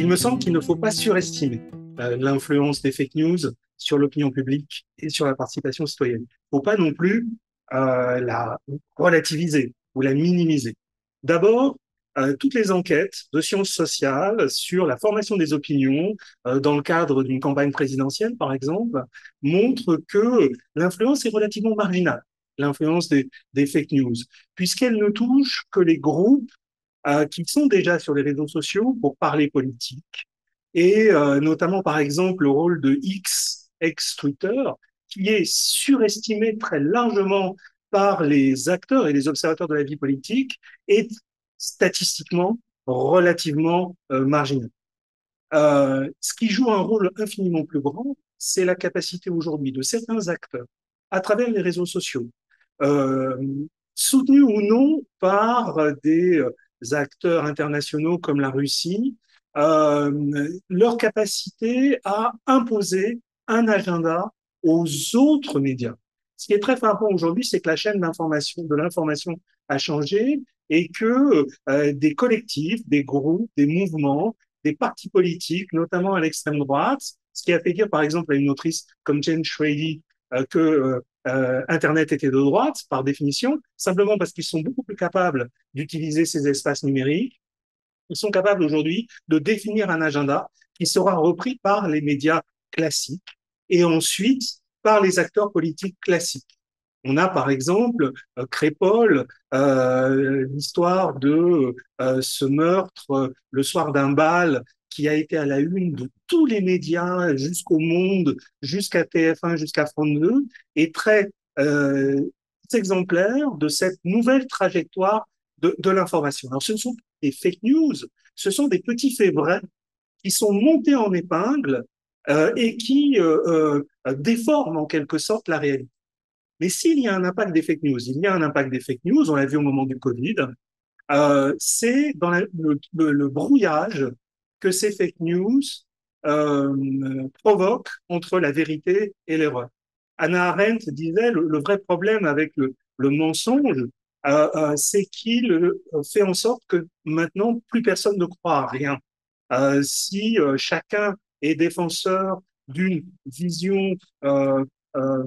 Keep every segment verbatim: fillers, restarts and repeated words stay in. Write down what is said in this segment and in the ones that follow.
Il me semble qu'il ne faut pas surestimer euh, l'influence des fake news sur l'opinion publique et sur la participation citoyenne. Il ne faut pas non plus euh, la relativiser ou la minimiser. D'abord, euh, toutes les enquêtes de sciences sociales sur la formation des opinions euh, dans le cadre d'une campagne présidentielle, par exemple, montrent que l'influence est relativement marginale, l'influence des, des fake news, puisqu'elle ne touche que les groupes euh, qui sont déjà sur les réseaux sociaux pour parler politique, et euh, notamment par exemple le rôle de X, ex-Twitter, qui est surestimé très largement par les acteurs et les observateurs de la vie politique, est statistiquement relativement euh, marginal. Euh, ce qui joue un rôle infiniment plus grand, c'est la capacité aujourd'hui de certains acteurs, à travers les réseaux sociaux, euh, soutenus ou non par des acteurs internationaux comme la Russie, euh, leur capacité à imposer un agenda aux autres médias. Ce qui est très frappant aujourd'hui, c'est que la chaîne d'information, de l'information a changé et que euh, des collectifs, des groupes, des mouvements, des partis politiques, notamment à l'extrême droite, ce qui a fait dire, par exemple, à une autrice comme Jane Schradie euh, que euh, euh, Internet était de droite, par définition, simplement parce qu'ils sont beaucoup plus capables d'utiliser ces espaces numériques. Ils sont capables aujourd'hui de définir un agenda qui sera repris par les médias classiques et ensuite par les acteurs politiques classiques. On a par exemple euh, Crépol, euh, l'histoire de euh, ce meurtre euh, le soir d'un bal qui a été à la une de tous les médias jusqu'au Monde, jusqu'à T F un, jusqu'à France deux, est très euh, exemplaire de cette nouvelle trajectoire de, de l'information. Alors ce ne sont pas des fake news, ce sont des petits faits vrais qui sont montés en épingle euh, et qui euh, euh, déforment en quelque sorte la réalité. Mais s'il y a un impact des fake news, il y a un impact des fake news, on l'a vu au moment du Covid, euh, c'est dans la, le, le, le, brouillage que ces fake news euh, provoquent entre la vérité et l'erreur. Hannah Arendt disait le, le vrai problème avec le, le mensonge, euh, euh, c'est qu'il euh, fait en sorte que maintenant plus personne ne croit à rien. Euh, si euh, chacun est défenseur d'une vision euh, euh,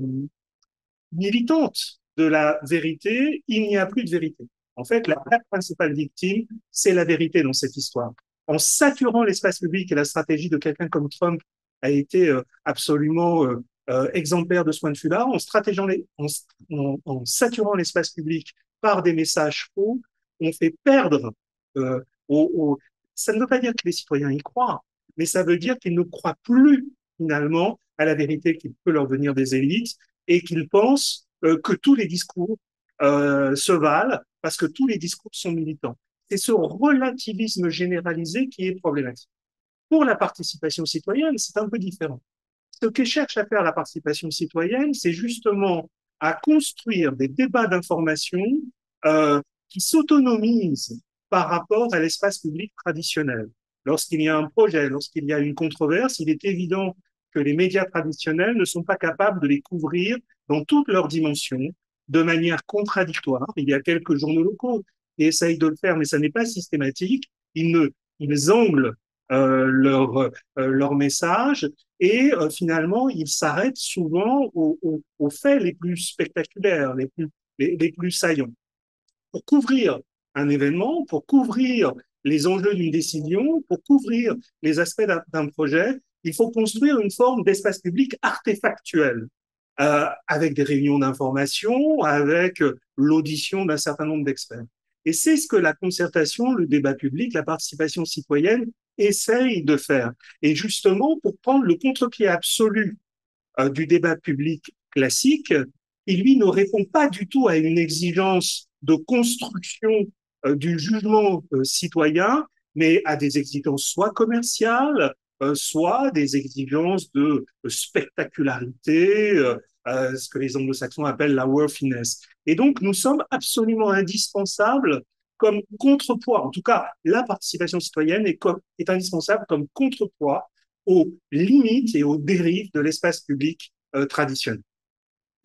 militante de la vérité, il n'y a plus de vérité. En fait, la, la principale victime, c'est la vérité dans cette histoire. En saturant l'espace public, et la stratégie de quelqu'un comme Trump a été euh, absolument euh, euh, exemplaire de ce point de vue-là, en, les, en, en, en saturant l'espace public par des messages faux, on fait perdre euh, aux, aux... Ça ne veut pas dire que les citoyens y croient, mais ça veut dire qu'ils ne croient plus finalement à la vérité qui peut leur venir des élites et qu'ils pensent euh, que tous les discours euh, se valent parce que tous les discours sont militants. C'est ce relativisme généralisé qui est problématique. Pour la participation citoyenne, c'est un peu différent. Ce que cherche à faire la participation citoyenne, c'est justement à construire des débats d'information euh, qui s'autonomisent par rapport à l'espace public traditionnel. Lorsqu'il y a un projet, lorsqu'il y a une controverse, il est évident que les médias traditionnels ne sont pas capables de les couvrir dans toutes leurs dimensions, de manière contradictoire. Il y a quelques journaux locaux qui essayent de le faire, mais ça n'est pas systématique. Ils, ne, ils anglent euh, leur, euh, leur message et euh, finalement, ils s'arrêtent souvent aux, aux, aux faits les plus spectaculaires, les plus, les, les plus saillants. Pour couvrir un événement, pour couvrir les enjeux d'une décision, pour couvrir les aspects d'un projet, il faut construire une forme d'espace public artefactuel, euh, avec des réunions d'information, avec l'audition d'un certain nombre d'experts. Et c'est ce que la concertation, le débat public, la participation citoyenne essaye de faire. Et justement, pour prendre le contre-pied absolu euh, du débat public classique, il, lui, ne répond pas du tout à une exigence de construction euh, du jugement euh, citoyen, mais à des exigences soit commerciales, euh, soit des exigences de, de spectacularité, euh, euh, ce que les anglo-saxons appellent la worthiness. Et donc, nous sommes absolument indispensables comme contrepoids. En tout cas, la participation citoyenne est, comme, est indispensable comme contrepoids aux limites et aux dérives de l'espace public euh, traditionnel.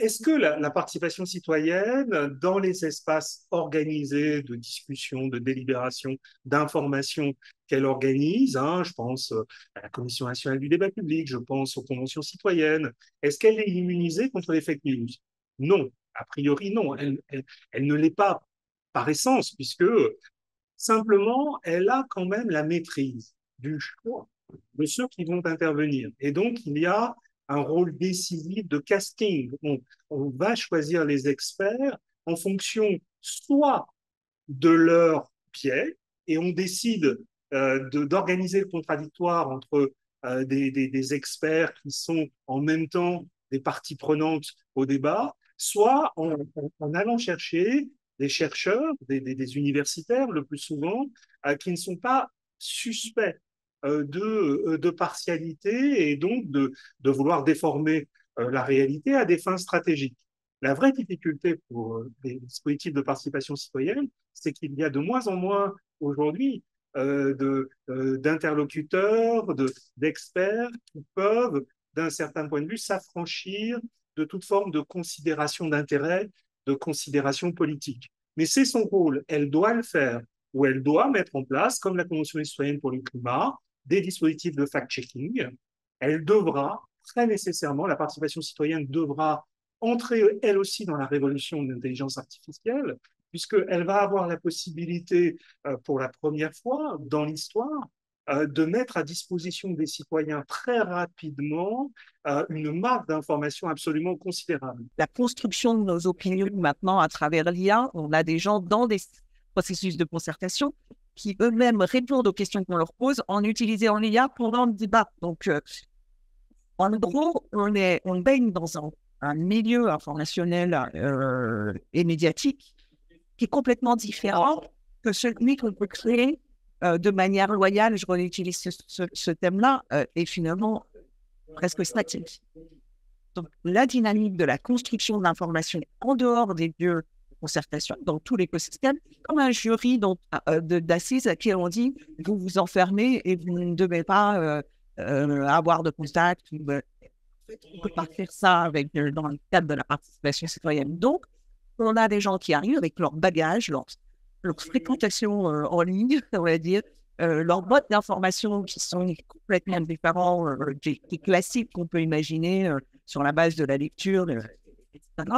est-ce que la, la participation citoyenne dans les espaces organisés de discussion, de délibération, d'information qu'elle organise, hein, je pense à la Commission nationale du débat public, je pense aux conventions citoyennes, est-ce qu'elle est immunisée contre les fake news? Non, a priori non, elle, elle, elle ne l'est pas par essence, puisque simplement, elle a quand même la maîtrise du choix de ceux qui vont intervenir. Et donc, il y a un rôle décisif de casting. On, on va choisir les experts en fonction soit de leur biais, et on décide euh, de, d'organiser le contradictoire entre euh, des, des, des experts qui sont en même temps des parties prenantes au débat, soit en, en, en allant chercher des chercheurs, des, des, des universitaires le plus souvent, euh, qui ne sont pas suspects euh, de, euh, de partialité et donc de, de vouloir déformer euh, la réalité à des fins stratégiques. La vraie difficulté pour euh, les dispositifs de participation citoyenne, c'est qu'il y a de moins en moins aujourd'hui euh, de, euh, d'interlocuteurs, de, d'experts qui peuvent, d'un certain point de vue, s'affranchir de toute forme de considération d'intérêt, de considération politique. Mais c'est son rôle, elle doit le faire, ou elle doit mettre en place, comme la Convention citoyenne pour le climat, des dispositifs de fact-checking. Elle devra, très nécessairement, la participation citoyenne devra entrer elle aussi dans la révolution de l'intelligence artificielle, puisqu'elle va avoir la possibilité, euh, pour la première fois dans l'histoire, euh, de mettre à disposition des citoyens très rapidement euh, une marque d'information absolument considérable. La construction de nos opinions maintenant à travers l'I A, on a des gens dans des processus de concertation qui eux-mêmes répondent aux questions qu'on leur pose en utilisant l'I A pendant le débat. Donc, euh, en gros, on, est, on baigne dans un, un milieu informationnel euh, et médiatique qui est complètement différent que celui qu'on peut créer euh, de manière loyale. Je réutilise ce, ce, ce thème-là euh, et finalement presque statique. Donc, la dynamique de la construction de l'information en dehors des lieux de concertation, dans tout l'écosystème, comme un jury euh, d'assises à qui on dit vous vous enfermez et vous ne devez pas euh, euh, avoir de contact. On ne peut pas faire ça avec, euh, dans le cadre de la participation citoyenne. Donc, on a des gens qui arrivent avec leur bagage, leur, leur fréquentation euh, en ligne, on va dire, euh, leurs modes d'information qui sont complètement différents euh, des, des classiques qu'on peut imaginer euh, sur la base de la lecture, euh, et cetera.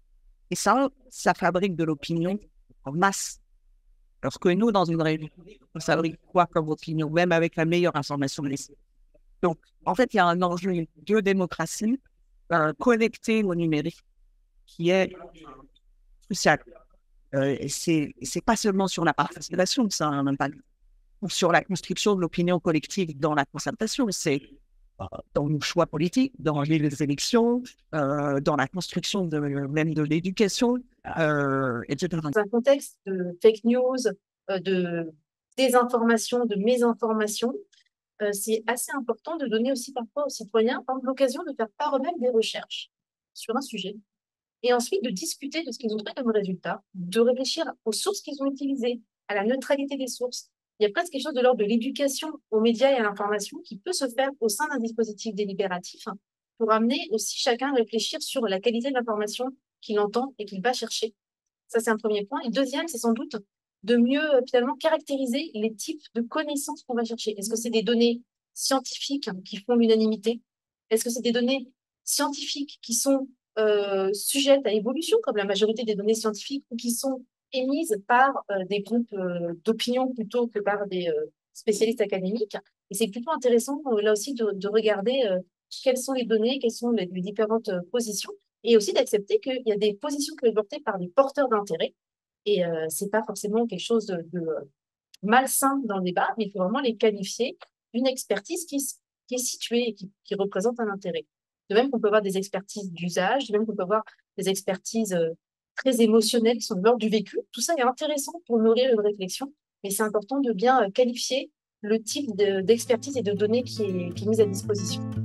Et ça, ça fabrique de l'opinion en masse. Alors que nous, dans une réunion, on fabrique quoi comme opinion, même avec la meilleure information possible. Donc, en fait, il y a un enjeu de démocratie euh, connecté au numérique qui est crucial. Euh, et c'est, c'est pas seulement sur la participation que ça a un impact, ou sur la construction de l'opinion collective dans la concertation, c'est dans nos choix politiques, dans les élections, euh, dans la construction de, même de l'éducation, euh, et cetera. Dans un contexte de fake news, euh, de désinformation, de mésinformation, euh, c'est assez important de donner aussi parfois aux citoyens l'occasion de faire par eux-mêmes des recherches sur un sujet, et ensuite de discuter de ce qu'ils ont trouvé comme résultat, de réfléchir aux sources qu'ils ont utilisées, à la neutralité des sources. Il y a presque quelque chose de l'ordre de l'éducation aux médias et à l'information qui peut se faire au sein d'un dispositif délibératif pour amener aussi chacun à réfléchir sur la qualité de l'information qu'il entend et qu'il va chercher. Ça, c'est un premier point. Et deuxième, c'est sans doute de mieux finalement caractériser les types de connaissances qu'on va chercher. Est-ce que c'est des données scientifiques qui font l'unanimité? Est-ce que c'est des données scientifiques qui sont euh, sujettes à évolution, comme la majorité des données scientifiques, ou qui sont émises par euh, des groupes euh, d'opinion plutôt que par des euh, spécialistes académiques? Et c'est plutôt intéressant, euh, là aussi, de, de regarder euh, quelles sont les données, quelles sont les, les différentes euh, positions, et aussi d'accepter qu'il y a des positions qui sont portées par des porteurs d'intérêt, et euh, c'est pas forcément quelque chose de, de malsain dans le débat, mais il faut vraiment les qualifier d'une expertise qui, qui est située et qui, qui représente un intérêt. De même qu'on peut avoir des expertises d'usage, de même qu'on peut avoir des expertises euh, très émotionnelles qui sont de l'ordre du vécu. Tout ça est intéressant pour nourrir une réflexion, mais c'est important de bien euh, qualifier le type de, d'expertise et de données qui est, qui est mise à disposition.